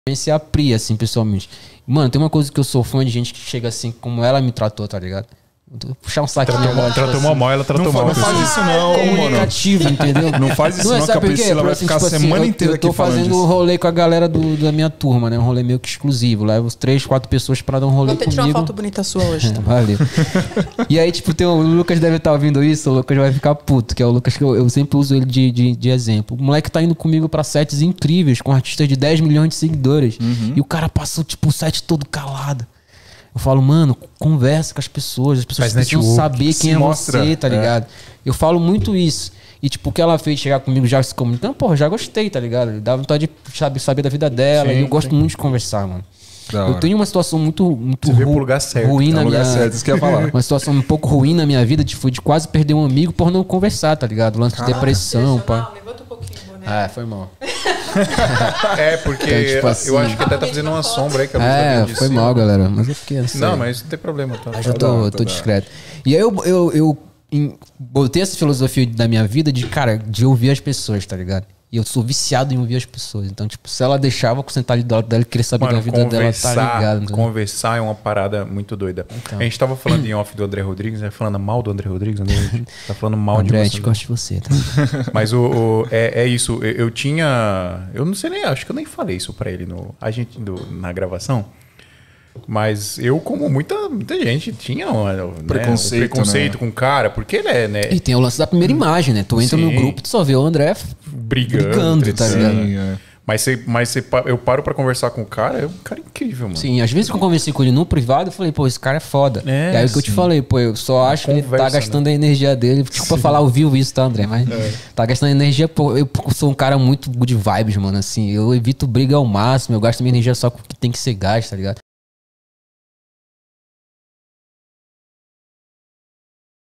conheci a Pri, assim, pessoalmente. Mano, tem uma coisa que eu sou fã de gente que chega assim, como ela me tratou, tá ligado? Vou puxar um saquinho agora. Tratou mal, ela tratou mal. Não faz isso não, comunicativo, entendeu? Não faz isso não, que a Priscila vai ficar a semana inteira aqui falando. Eu tô fazendo um rolê com a galera da minha turma, né? Um rolê meio que exclusivo. Levo 3, 4 pessoas pra dar um rolê comigo. Vou tirar uma foto bonita sua hoje. Tá? Valeu. E aí, tipo, o Lucas deve estar ouvindo isso, o Lucas vai ficar puto, que é o Lucas que eu sempre uso ele de exemplo. O moleque tá indo comigo pra sets incríveis, com artistas de 10 milhões de seguidores. E o cara passou, tipo, o set todo calado. Eu falo, mano, conversa com as pessoas precisam saber quem é você, tá ligado? Eu falo muito isso. E tipo, o que ela fez chegar comigo já se comunicando, porra, já gostei, tá ligado? Dá vontade de saber da vida dela. E eu gosto muito de conversar, mano. Eu tenho uma situação muito ruim na minha vida. Isso que eu ia falar. Uma situação um pouco ruim na minha vida, de quase perder um amigo por não conversar, tá ligado? Lance de depressão, pá. Levanta um pouquinho, boné. Foi mal. Porque então, tipo assim, eu acho que até tá fazendo uma sombra aí que a luz foi mal, galera. Mas eu fiquei assim. Não, mas não tem problema. Tá? Mas eu tô discreto. E aí eu botei essa filosofia da minha vida de ouvir as pessoas, tá ligado? E eu sou viciado em ouvir as pessoas. Então, tipo, se ela deixava, eu sentar ali do lado dela e querer saber da vida dela, tá ligado? Então. Conversar é uma parada muito doida. Então. A gente tava falando em off do André Rodrigues, né? Falando mal do André Rodrigues. Tá falando mal André, de você. a gente gosta de você, tá? Mas é isso. Eu tinha... Eu não sei nem... Acho que eu nem falei isso pra ele na gravação. Mas eu, como muita gente, tinha um preconceito com o cara, porque ele é, né? E tem o lance da primeira imagem, né? Tu entra no grupo e tu só vê o André brigando, tá ligado? Mas eu paro pra conversar com o cara, é um cara incrível, mano. Sim, às vezes que eu conversei com ele no privado, eu falei, pô, esse cara é foda. E aí o que eu te falei, pô, eu só acho que ele tá gastando a energia dele. Desculpa falar ao vivo isso, tá, André? Mas tá gastando energia, pô, eu sou um cara muito good vibes, mano, assim. Eu evito briga ao máximo, eu gasto minha energia só com o que tem que ser gasto, tá ligado?